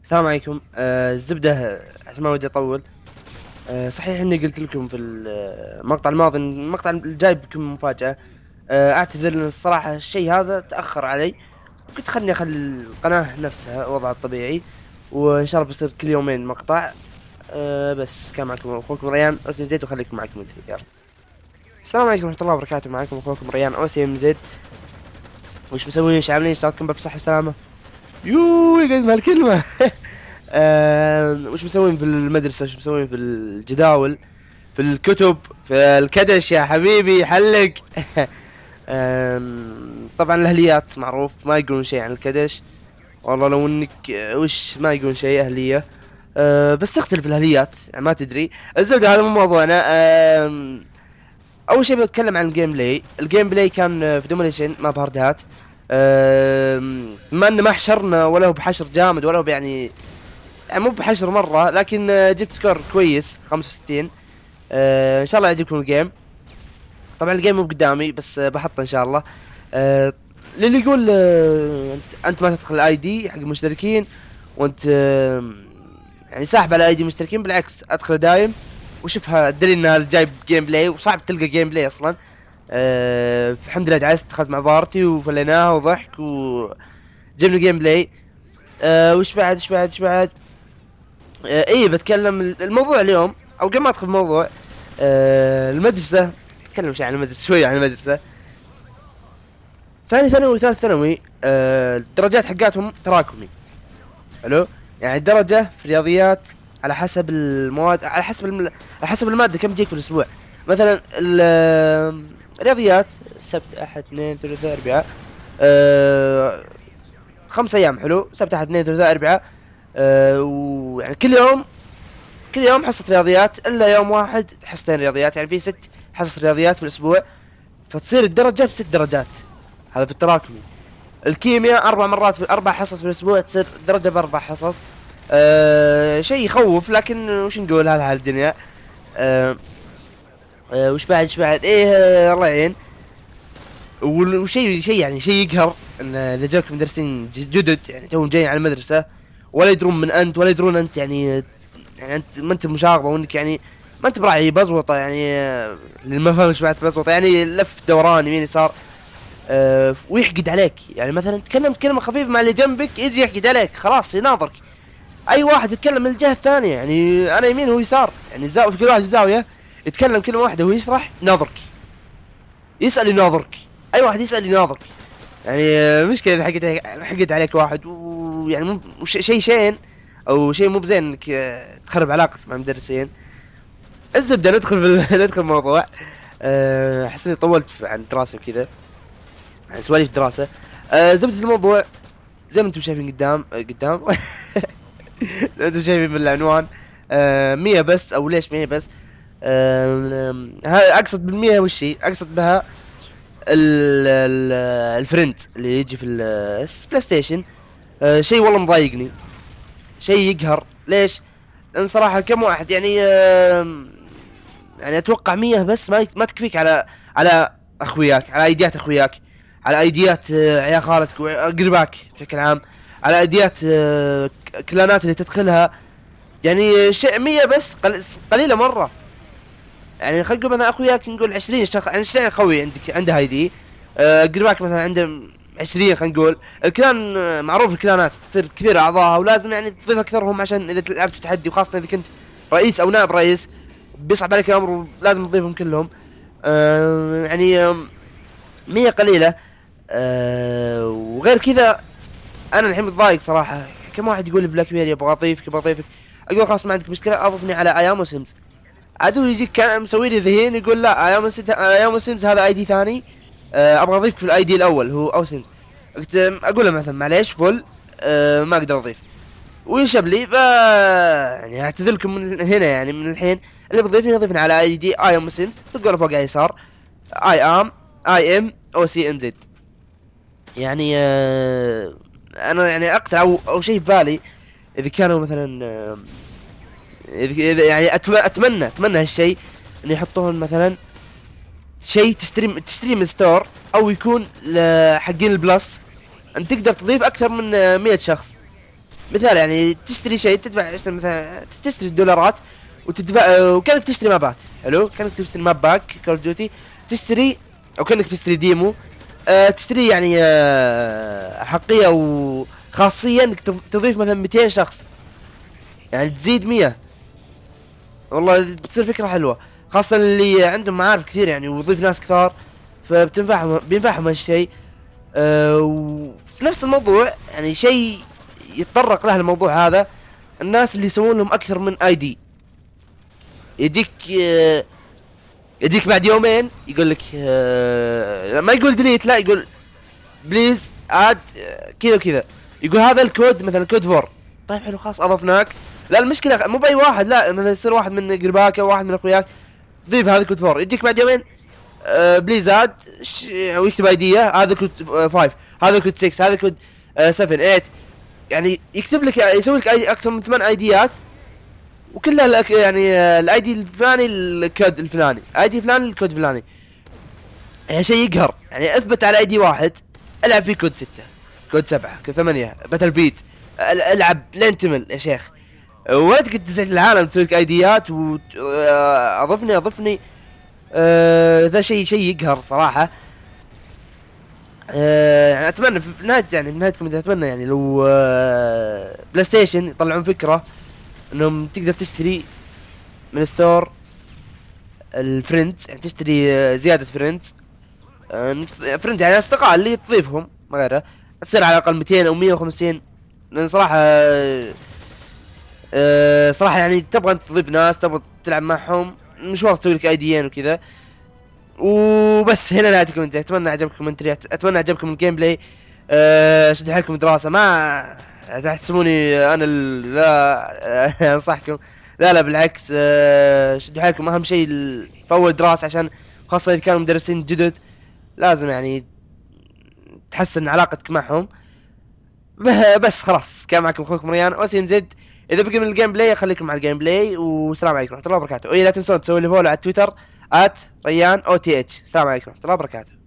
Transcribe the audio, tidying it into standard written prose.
السلام عليكم. الزبدة، عشان ما ودي اطول. صحيح اني قلت لكم في المقطع الماضي إن المقطع الجاي بيكون مفاجأة. اعتذر لان الصراحة الشيء هذا تأخر علي. قلت خلني اخلي القناة نفسها وضعها الطبيعي، وان شاء الله بيصير كل يومين مقطع. بس كان معكم اخوكم ريان اوسم زيد، وخليكم معكم انت. يلا، السلام عليكم ورحمة الله وبركاته. معكم اخوكم ريان اوسم زيد. وش مسوين؟ ايش عاملين؟ شلونكم بصحة وسلامة؟ يوه قد ما الكلمة. وش مسوين في المدرسة؟ وش مسوين في الجداول، في الكتب، في الكدش يا حبيبي حلق؟ طبعا الأهليات معروف ما يقولون شيء عن الكدش. والله لو انك وش ما يقولون شيء أهلية. بس تختلف الأهليات، يعني ما تدري. الزبدة هذا مو موضوعنا. أول شيء بتكلم عن الجيم بلاي كان في دومينيشن ما بهاردات. بما انه ما حشرنا ولا هو بحشر جامد ولا هو يعني مو بحشر مرة، لكن جبت سكور كويس 65. ان شاء الله يعجبكم الجيم. طبعا الجيم مو قدامي بس بحطه ان شاء الله. للي يقول انت ما تدخل الاي دي حق المشتركين، وانت يعني ساحب على اي دي مشتركين، بالعكس ادخل دايم وشوفها الدليل انها جايب جيم بلاي، وصعب تلقى جيم بلاي اصلا. الحمد لله دعست، دخلت مع بارتي وفليناها وضحك وجبنا جيم بلاي. وش بعد ايه بتكلم الموضوع اليوم، او قبل ما ادخل الموضوع. المدرسة، بتكلم شوي عن المدرسة، شوي عن المدرسة. ثاني ثانوي وثالث ثانوي، الدرجات حقاتهم تراكمي. حلو، يعني الدرجة في الرياضيات على حسب المواد، على حسب المادة كم تجيك في الاسبوع. مثلا الرياضيات سبت احد اثنين ثلاثاء اربعاء. 5 ايام. حلو، سبت احد اثنين ثلاثاء اربعاء. ويعني كل يوم حصة رياضيات، الا يوم واحد حصتين رياضيات، يعني في 6 حصص رياضيات في الاسبوع. فتصير الدرجة ب6 درجات، هذا في التراكمي. الكيمياء 4 مرات في 4 حصص في الاسبوع، تصير درجة ب4 حصص. شيء يخوف، لكن وش نقول، هذا حال الدنيا. أه وش بعد ايه. الله يعين. وشيء يعني شيء يقهر ان اذا جاك مدرسين جدد، يعني توهم جايين على المدرسة، ولا يدرون من انت ولا يدرون انت، يعني انت ما انت مشاغبه، وانك يعني ما انت براعي بزوطه، يعني اللي ما فهمش بعد بزوطه، يعني لف دوران يمين يسار. ويحقد عليك، يعني مثلا تكلمت كلمه خفيفه مع اللي جنبك يجي يحقد عليك، خلاص يناظرك. اي واحد يتكلم من الجهه الثانيه، يعني انا يمين وهو يسار، يعني في كل واحد في زاويه يتكلم كلمه واحده وهو يشرح يناظرك، يسال يناظرك. اي واحد يسال يناظرك، يعني مشكله اذا حقد عليك واحد، ويعني شيء او شيء مو بزين انك تخرب علاقتك مع المدرسين. الزبده ندخل ندخل الموضوع. احس اني طولت عن الدراسه وكذا، عن سواليف الدراسه. زبده الموضوع زي ما انتم شايفين قدام. انتم شايفين من العنوان. 100 بس، او ليش 100 بس؟ اقصد بالمية وش هي؟ اقصد بها الفرنت اللي يجي في البلاي ستيشن. شيء والله مضايقني، شيء يقهر. ليش؟ لان صراحه كم واحد يعني يعني اتوقع 100 بس ما تكفيك على اخوياك، على ايديات اخوياك، على ايديات عيال خالتك واقرباك بشكل عام، على ايديات كلانات اللي تدخلها. يعني شيء 100 بس قليله مره. يعني خلينا نقول مثلا اخوياك نقول 20 شخص، يعني 20 اخوي عندك عنده اي دي. قرباك مثلا عنده 20. خلينا نقول الكلان معروف، الكلانات تصير كثير اعضائها، ولازم يعني تضيف اكثرهم عشان اذا لعبت تحدي، وخاصه اذا كنت رئيس او نائب رئيس بيصعب عليك الامر، ولازم تضيفهم كلهم. يعني 100 قليله. وغير كذا انا الحين متضايق صراحه. كم واحد يقول لي في بلاك بيري ابغى اضيفك، اقول خلاص ما عندك مشكله، اضفني على ايام سيمز. عدو يجيك كان مسوي لي ذهين يقول لا ايام سيمز هذا اي دي ثاني. ابغى اضيفك في الاي دي الاول هو او سيمز. قلت اقول له مثلا معليش فل. ما اقدر اضيف، وينشب لي. يعني اعتذر لكم من هنا، يعني من الحين اللي بضيفني يضيفني على اي دي اي ام سيمز، تلقونه فوق على اليسار. اي ام او سي ام زد. يعني انا يعني اقترح او شيء في بالي، اذا كانوا مثلا إذا يعني اتمنى هالشيء، ان يحطون مثلا شيء تشتري من ستور، او يكون حقين البلس، ان تقدر تضيف اكثر من 100 شخص. مثال يعني تشتري شيء تدفع مثلا تشتري دولارات وتدفع، وكانك تشتري مابات. حلو، كانك تشتري ماب باك كول اوف ديوتي، تشتري او كانك تشتري ديمو. تشتري يعني حقيقة وخاصية انك تضيف مثلا 200 شخص، يعني تزيد 100. والله بتصير فكرة حلوة، خاصة اللي عندهم معارف كثير يعني ويضيف ناس كثار، بينفعهم هالشيء. وفي نفس الموضوع يعني شيء يتطرق له الموضوع هذا، الناس اللي يسوون لهم اكثر من اي دي. يجيك يجيك بعد يومين يقول لك ما يقول ديليت، لا يقول بليز اد كذا وكذا، يقول هذا الكود مثلا كود فور. طيب حلو خلاص اضفناك. لا المشكله مو باي واحد، لا مثلا يصير واحد من قرباك او واحد من اخوياك تضيف هذا كود فور. يجيك بعد يومين بليز اد ويكتب ايديه، هذا كود 5، هذا كود 6، هذا كود 7 8. يعني يكتب لك، يسوي لك اكثر من 8 ايديات، وكلها يعني الاي دي الفلاني الكود الفلاني، اي دي فلاني الكود الفلاني. يعني شيء يقهر. يعني اثبت على اي دي واحد، العب فيه كود 6، كود 7، كود 8 باتل فيت، العب لينتمل يا شيخ. ولا تقدر تزعج العالم تسوي لك ايديات اضفني. ذا شيء يقهر صراحه. يعني اتمنى في نهايه، يعني نهايتكم اتمنى يعني لو بلاي ستيشن يطلعون فكره انهم تقدر تشتري من ستور الفريندز، يعني تشتري زياده فريندز. فريند يعني اصدقاء اللي تضيفهم ما غيره، تصير على الاقل 200 او 150. لان صراحه صراحه يعني تبغى انت تضيف ناس، تبغى تلعب معهم مشوار، تسوي لك ايديين وكذا. وبس هنا نهاية الكومنتري. اتمنى عجبكم الكومنتري، اتمنى عجبكم الجيم بلاي. شدوا حيلكم دراسة، ما تحسبوني انا لا انصحكم، لا بالعكس. شدوا حيلكم، اهم شيء في اول دراسة، عشان خاصة اذا كانوا مدرسين جدد لازم يعني تحسن علاقتك معهم. بس خلاص، كان معكم اخوكم ريان وسيم زد. اذا بقي من الجيم بلاي خليكم مع الجيم بلاي، والسلام عليكم ورحمة الله وبركاته. لا تنسون تسوون لي فولو على تويتر @ريان OTH. السلام عليكم ورحمة الله وبركاته.